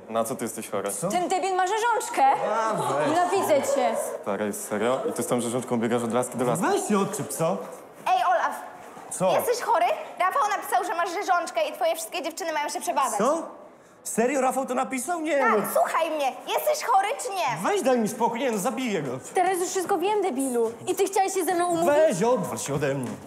Na co ty jesteś chora? Ten debil ma rzeżączkę. Nienawidzę cię. Stara, jest serio? I ty z tą rzeżączką biegasz od laski do laski? Weź się odczep, co? Ej, Olaf, Co? jesteś chory? Rafał napisał, że masz rzeżączkę i twoje wszystkie dziewczyny mają się przebadać. Co? Serio Rafał to napisał? Nie, Tak, no. słuchaj mnie, jesteś chory czy nie? Weź daj mi spokój, nie no, zabiję go. Teraz już wszystko wiem, debilu. I ty chciałeś się ze mną umówić? Weź, odwal się ode mnie.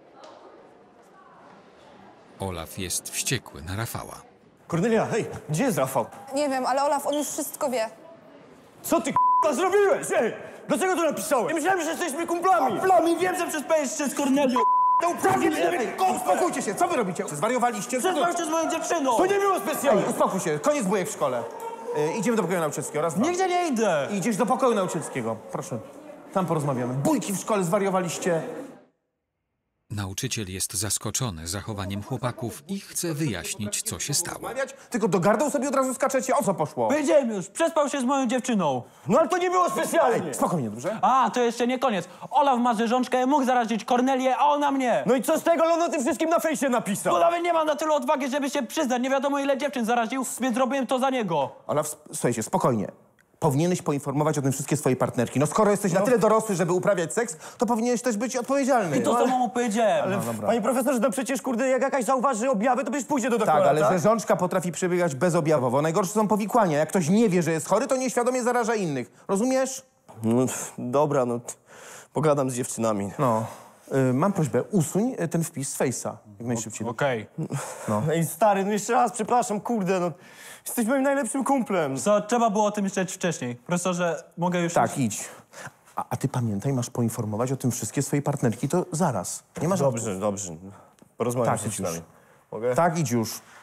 Olaf jest wściekły na Rafała. Kornelia, hej, gdzie jest Rafał? Nie wiem, ale Olaf, on już wszystko wie. Co ty k***a zrobiłeś, ej? Dlaczego to napisałeś? Ja myślałem, że jesteśmy kumplami. Kumplami, wiem, że przespałeś się z Kornelią. To Uspokójcie się, co wy robicie? Zwariowaliście? Przespał się z moją dziewczyną. To nie było specjalnie. Ej, uspokój się, koniec bujek w szkole. Idziemy do pokoju nauczycielskiego, raz, dwa. Nigdzie nie idę. Idziesz do pokoju nauczycielskiego, proszę. Tam porozmawiamy. Bójki w szkole, zwariowaliście. Nauczyciel jest zaskoczony zachowaniem chłopaków i chce wyjaśnić, co się stało. Tylko do gardeł sobie od razu skaczecie, o co poszło? Powiedziałem już, przespał się z moją dziewczyną. No ale to nie było specjalnie. Spokojnie, dobrze? A, to jeszcze nie koniec. Olaf ma rzeżączkę, mógł zarazić Kornelię, a ona mnie. No i co z tego, ale on o tym wszystkim na fejsie napisał. Bo nawet nie mam na tyle odwagi, żeby się przyznać. Nie wiadomo, ile dziewczyn zaraził, więc zrobiłem to za niego. Olaf, słuchajcie, spokojnie. Powinieneś poinformować o tym wszystkie swoje partnerki. No skoro jesteś na tyle dorosły, żeby uprawiać seks, to powinieneś też być odpowiedzialny. I to samo mu powiedziałem. Panie profesorze, no przecież, kurde, jak jakaś zauważy objawy, to przecież pójdzie do doktora, Tak, ale rzeżączka potrafi przebiegać bezobjawowo. Najgorsze są powikłania. Jak ktoś nie wie, że jest chory, to nieświadomie zaraża innych. Rozumiesz? No dobra, no pogadam z dziewczynami. No. Mam prośbę, usuń ten wpis z Face'a. Jak najszybciej. Okej. Ej, stary, no jeszcze raz, przepraszam, kurde, no. Jesteś moim najlepszym kumplem. Co, trzeba było o tym myśleć wcześniej. Profesorze, mogę już... Tak, idź. A ty pamiętaj, masz poinformować o tym wszystkie swoje partnerki, to zaraz. Nie masz... Dobrze. Porozmawiam Tak, z idź już. dziewczynami. Mogę? Tak, idź już.